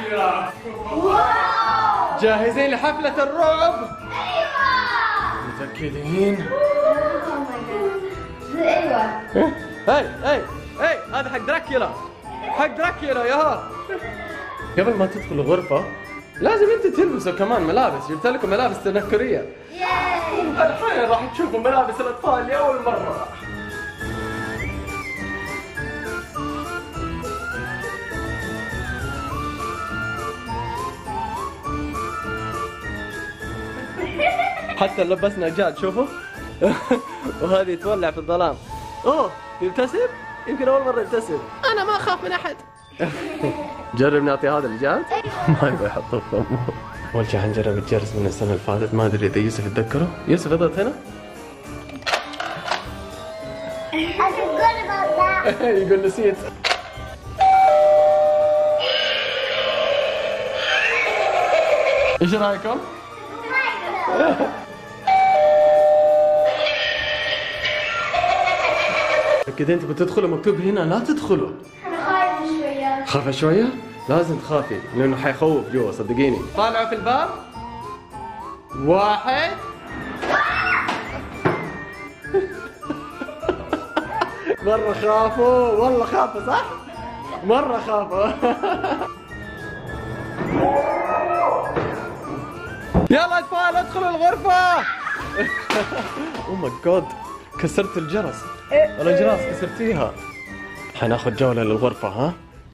طايرة. جاهزين لحفلة الرعب؟ ايوه. متأكدين؟ ايوه. هاي هذا حق دراكولا. حق دراكولا ياها. قبل ما تدخل الغرفة لازم انت تلبسوا كمان ملابس، جبت لكم ملابس تنكرية. الحين راح تشوفوا ملابس الأطفال لأول مرة. حتى لبسنا جاد شوفوا. وهذه تولع في الظلام. اوه يبتسم؟ يمكن اول مره يبتسم. انا ما اخاف من احد. جرب نعطي هذا لجاد. ما يبغى يحطه في فمه. اول شيء حنجرب الجرس من السنه اللي فاتت، ما ادري اذا يوسف يتذكره. يوسف اضغط هنا. يقول نسيت. ايش رايكم؟ كده انت بتدخلوا مكتوب هنا لا تدخلوا. انا خايفة شوية. خافة شوية؟ لازم تخافي لانه حيخوف جوا صدقيني. طالعوا في الباب. 1. مرة خافوا، والله خافوا صح؟ مرة خافوا. يلا اطفال ادخلوا الغرفة. اوه ماي جاد كسرت الجرس. الأجراس كسرتيها. حناخذ جولة للغرفة ها؟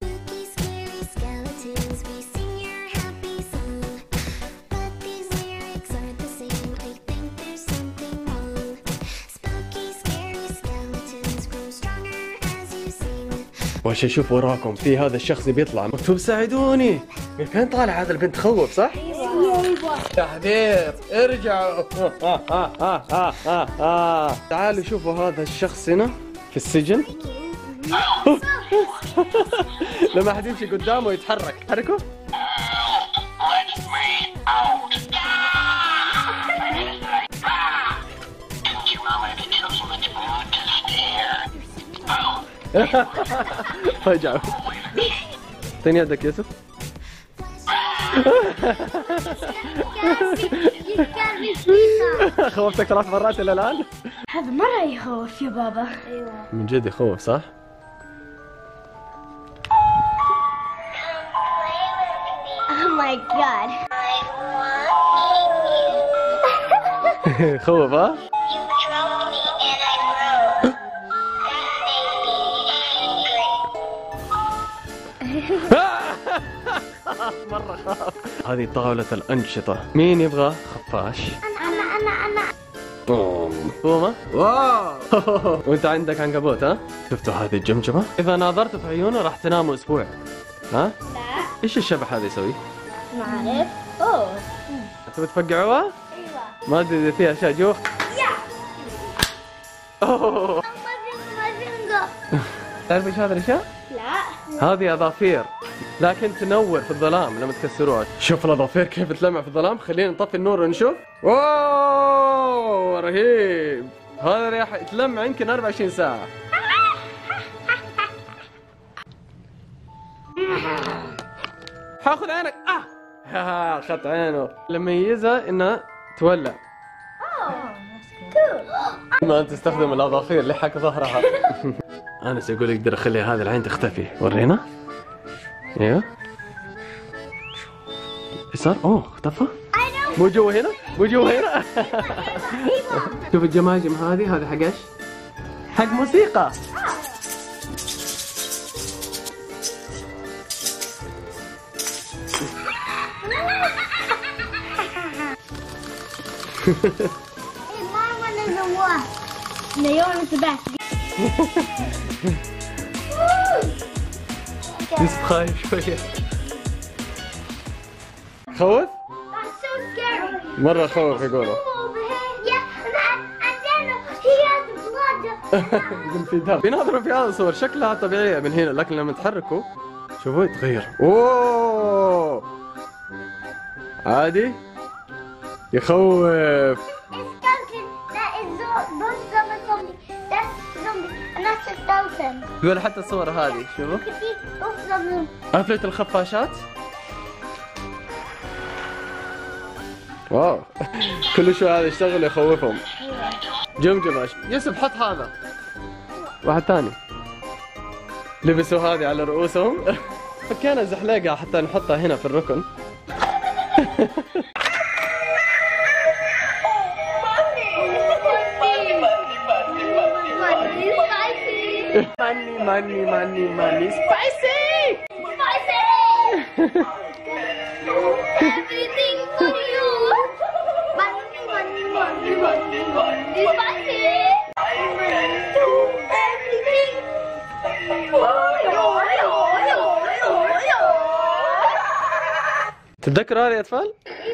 وش اشوف وراكم في هذا الشخص بيطلع مكتوب ساعدوني. من فين طالع هذا البنت تخوف صح؟ ايوه. تحذير ارجعوا. تعالوا شوفوا هذا الشخص هنا في السجن. لما حد يمشي قدامه يتحرك. حركوا. رجعوا. اعطيني يدك يوسف. خوفتك 3 مرات الى الان؟ هذا مرة يخوف يا بابا. ايوه من جد يخوف صح؟ Oh my god. خوف ها؟ مرة خاف. هذه طاولة الأنشطة. مين يبغى خفاش؟ أنا بومة؟ واو. وأنت عندك عنكبوت ها؟ شفتوا هذه الجمجمة؟ إذا ناظرت في عيونه راح تناموا أسبوع. ها؟ لا. إيش الشبح هذا يسوي؟ ما أعرف. أوه. تبي تفقعوها؟ أيوة. ما أدري إذا فيها أشياء جوا. أوه. تعرف إيش هذه الأشياء؟ لا. هذه أظافير لكن تنور في الظلام لما تكسروها. شوف الأظافير كيف تلمع في الظلام. خلينا نطفي النور ونشوف. واو رهيب. هذا راح يتلمع يمكن 24 ساعة. حاخذ عينك. اخذت عينه. لما يميزها انها تولع. ما تستخدم الأظافير لحق ظهرها. أنس يقول يقدر أخلي هذه العين تختفي. ورينا. ايوه. ايش صار؟ اوه اختفى؟ مو جوا هنا؟ مو جوا هنا؟ شوف الجماجم هذه حق ايش؟ حق موسيقى. يوسف خايف شوية. خوف؟ مرة خوف يقولوا. يقول في دم. بيناظروا في هذا الصور شكلها طبيعية من هنا لكن لما تحركوا شوفوا يتغير. اوه عادي يخوف. يقول حتى الصور هذه شوفوا. قفلت الخفاشات واو كل شوي هذا يشتغل يخوفهم. جمجمة. يوسف حط هذا. واحد ثاني. لبسوا هذه على رؤوسهم. فكينا زحلقة حتى نحطها هنا في الركن. ماني سبايسي. Everything for you. Money, spicy. Everything. تتذكروا هذه يا اطفال؟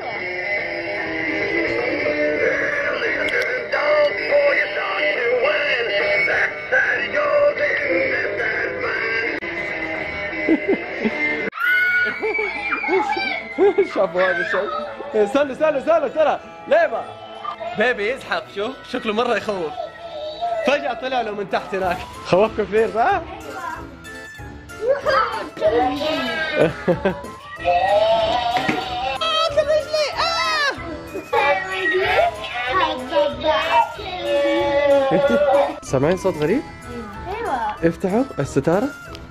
شافوا هذا الشيء؟ استنوا ترى ليبا بيبي يزحف. شوف شكله مرة يخوف. فجأة طلع له من تحت هناك. خوفكم كثير صح؟ سامعين صوت غريب؟ ايوه. افتحوا الستارة.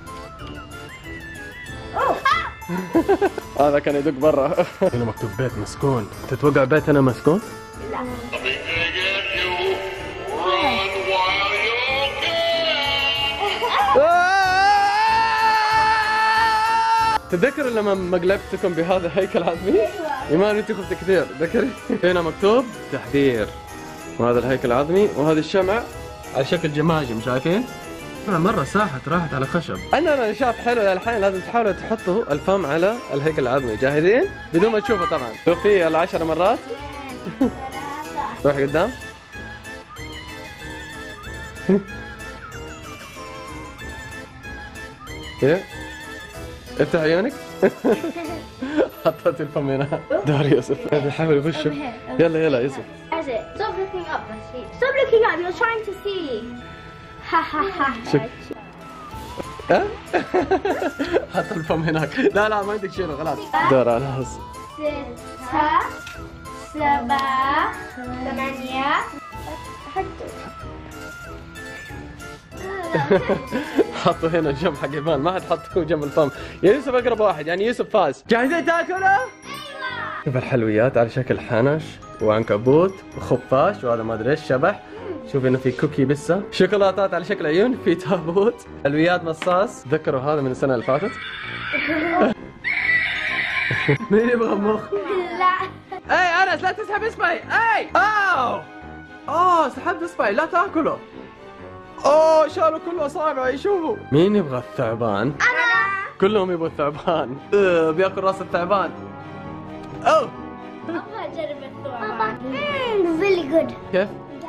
هذا كان يدق برا. هنا مكتوب بيت مسكون. تتوقع بيتنا مسكون؟ لا. تتذكر لما مقلبتكم بهذا الهيكل عظمي؟ ايمان انت خفت كثير. تذكري؟ هنا مكتوب تحذير. وهذا الهيكل العظمي وهذا الشمع على شكل جماجم. شايفين؟ مرة ساحت راحت على خشب. أنا شاف حلو للحين. لازم تحاولوا تحطوا الفم على الهيكل العظمي. جاهزين؟ بدون ما تشوفوا طبعا. شوفي 10 مرات. روح قدام. ايه افتح عيونك. حطيت الفم هنا. دار يوسف بيحاول يخش. يلا يوسف. Stop looking up. Stop looking up. You're trying to see. Ha ha ha. حط الفم هناك. لا ما عندك شيء خلاص. دور على الهز. 6 7 8 حطوا هنا الجنب حق ايمان. ما حد حطه جنب الفم. يا يوسف اقرب واحد يعني يوسف فاز. جاهزين تاكلوا؟ ايوه. شوف الحلويات على شكل حنش وعنكبوت وخفاش وهذا ما ادري ايش شبح. شوف انه في كوكي لسه. شوكولاتات على شكل عيون. في تابوت. حلويات مصاص. تذكروا هذا من السنه اللي فاتت؟ مين يبغى مخ؟ لا. اي انس لا تسحب اصبعي. اي سحبت اصبعي. لا تاكله. شالوا كل اصابعي. شوفوا. مين يبغى الثعبان؟ انا. كلهم يبغوا الثعبان. بياكل راس الثعبان. ابغى اجرب الثعبان. Really good. كيف؟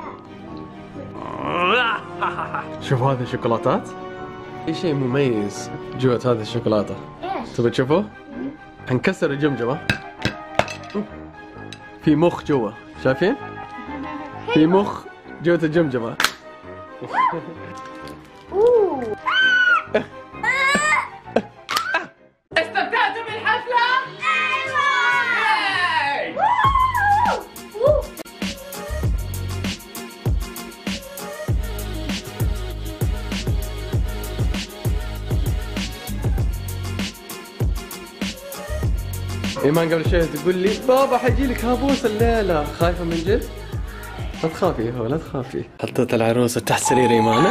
شوف هذه الشوكولاتات. في شيء مميز جوة هذه الشوكولاتة. ايش؟ تبي تشوفوا؟ حنكسر الجمجمة. في مخ جوا. شايفين؟ في مخ جوة الجمجمة. استمتعتوا بالحفلة؟ ايمان قبل شوي تقول لي بابا حيجي لك كابوس الليله. خايفه من جد؟ لا تخافي لا تخافي. حطيت العروسه تحت سرير ايمان.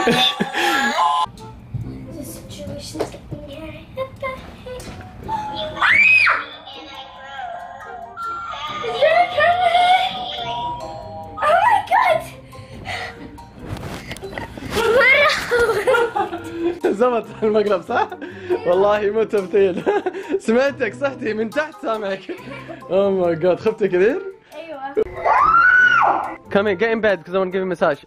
زمت المقلب صح؟ والله مو تمثيل. سمعتك صحتي من تحت سامعك. اوه ماي جاد خفتي كثير؟ ايوه. Come in, get in bed because I want to give you a massage.